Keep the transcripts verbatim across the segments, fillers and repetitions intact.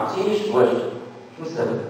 عرفتينيش واش شنو السبب؟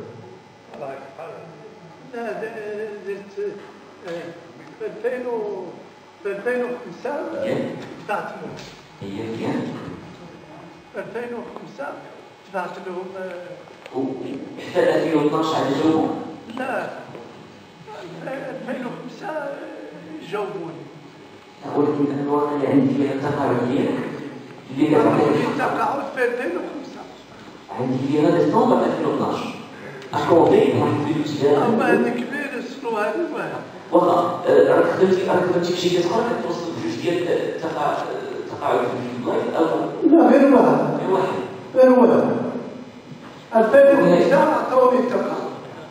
لا درت في ألفين وخمسة دفعت لهم. هي مزيان. في ألفين وخمسة دفعت لهم. حتى ألفين واثناش عاد جاوبوا؟ لا ألفين وخمسة جاوبوني. ولكن أنا الواقع اللي عندي فيها التقاعد ديالك اللي عندي التقاعد في ألفين وخمسة. عندي فيها ديسمبر ألفين واثناش. أكوردي واحد الفيديو أما هذا كبير السنو هذا واحد. واخا راك خدمتي راك خدمتي في شركة أخرى كتوصل بجوج ديال التقاعد التقاعد في اللايف أو لا غير واحد. غير واحد. غير واحد. ألفين وخمسة عطاوني التقاعد.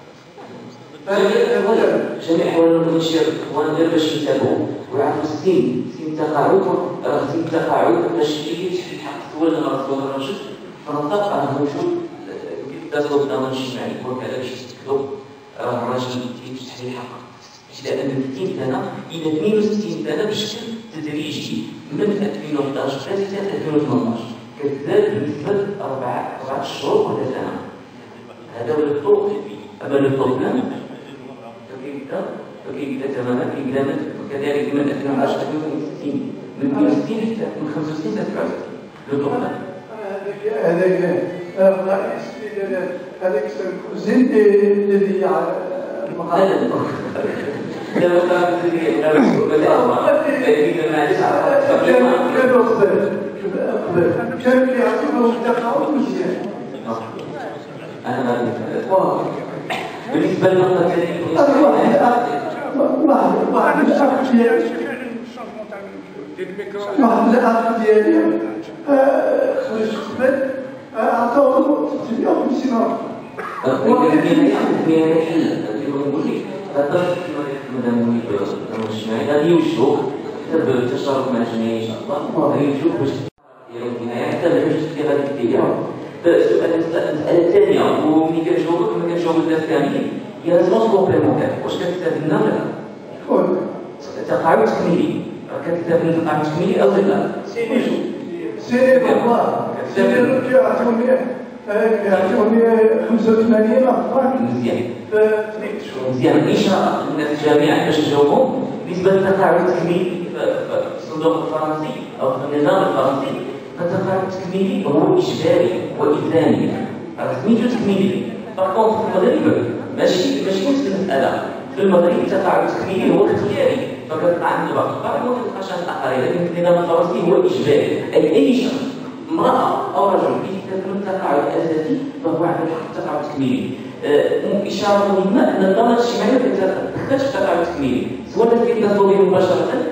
جميع احوال المنشئ وانا غير باش يتابعوا ويعرفوا ستين ستين تقاعد راه ستين تقاعد باش يجي تحديد حق الدول اللي غرسوا الرجل فنطبق على موجود كتاب الضمان الاجتماعي وكذا باش تكتب راه الراجل كيجي تحديد حق ابتداء من ستين سنه الى اثنين وستين سنه بشكل تدريجي من ألفين وحداش حتى ألفين وثمنطاش كذلك بالنسبه لاربعه اربعه شهور ولا سنه هذا هو الطرق اما البروبليم فكيبدا تماما كيبدا كذلك من ألفين وعشرة ألفين وستين من اثنين وستين حتى من خمسة وستين حتى سبعة وستين لو بروبليم هذاك الرئيس هذاك الكوزين الذي على لا لا لا لا لا كانوا يعطيوهم التقاعد مزيان. انا بالنسبه للنقطه الثانيه واحد واحد الشخص ديالي واحد الاخ ديالي خرج قبل عطاوه ثلاثمية وخمسين ألف. النهايه الحل اللي بنقول لك هذا مادام الاجتماعي غادي يوجهوا حتى بالتشارك مع الجمعيه ان شاء الله غادي يوجهوا باش ديالو النهايه حتى الحجه اللي غادي ديرها. السؤال المساله الثانيه وملي كنجاوبك ما كنجاوب الناس كاملين هي لازم كومبليمونتير واش كتستافدنا ولا لا؟ تقاعد تكميلي كتستافد تقاعد تكميلي او لا؟ سيني سيني والله سيني كيعطوني كيعطوني خمسة وثمانين ألف مزيان في ثلاث شهور. مزيان ان شاء الله الناس جميعا باش نجاوبوا بالنسبه للتقاعد التكميلي في الصندوق الفرنسي او في النظام الفرنسي التقاعد التكميلي هو اجباري والزامي سميتو تكميلي. باغ كونطخ في المغرب ماشي ماشي نفس المساله. في المغرب التقاعد التكميلي هو اختياري فكتطلع عند بعض الطلاب وما كتبقاش عند الاخرين لكن في النظام الفرنسي هو اجباري اي اي شخص امراه او رجل يستلم التقاعد الاساسي فهو عنده حق التقاعد التكميلي. اشاره مهمه ان الضمان الاجتماعي ما كتدخلش في التقاعد التكميلي سواء كيتصلوا به مباشره